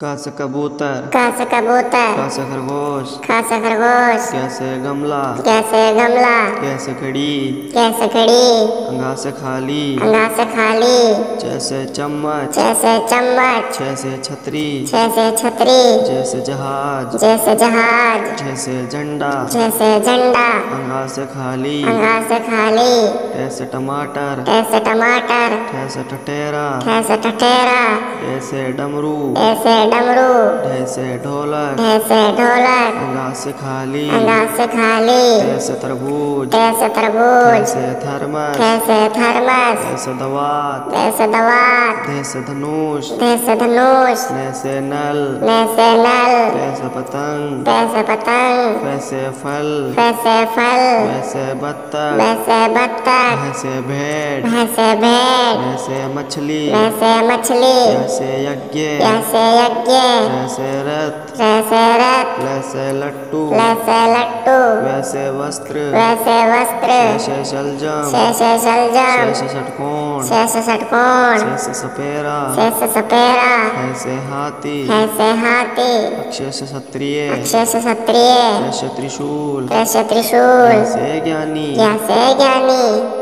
क से कबूतर, क से कबूतर, ख से खरगोश, ख से खरगोश, ग से गमला, कैसे गमला, कैसे खड़ी, कैसे खड़ी, अंगा से खाली, अंगा से खाली, जैसे चम्मच, जैसे चम्मच, जैसे छतरी, जैसे छतरी, जैसे जहाज, जैसे जहाज, जैसे झंडा, जैसे झंडा, अंगा से खाली, अंगा से खाली, ऐसे टमाटर, कैसे टमाटर, ठैसे ठठेरा, कैसे ठठेरा, ऐसे डमरू, ऐसे डमरू, ढैसे ढोलक, ऐसे ढोलक, अंगा से खाली, अंगा से खाली, ऐसे तरबूज, कैसे तरबूज, ऐसे थर्मस, कैसे थर्मस, ऐसे दवात, कैसे दवात, ऐसे धनुष, कैसे धनुष, ऐसे नल, कैसे नल, ऐसे पतंग, कैसे पतंग, वैसे फल, कैसे फल, वैसे बत्तख, वैसे बत्तख, वैसे भेड़, वैसे भेड़, वैसे मछली, वैसे मछली, वैसे यज्ञ, वैसे यज्ञ, वैसे रथ, वैसे रथ, वैसे लट्टू, वैसे लट्टू, वैसे वस्त्र, वैसे वस्त्र, वैसे शलजम, वैसे शलजम, वैसे षटकोण, वैसे षटकोण, वैसे सपेरा, वैसे सपेरा, वैसे हाथी, वैसे हाथी, अक्षय से क्षत्रिय, अक्षय से क्षत्रिय, वैसे त्रिशूल, वैसे त्रिशूल, वैसे ज्ञानी, जैसे ज्ञानी।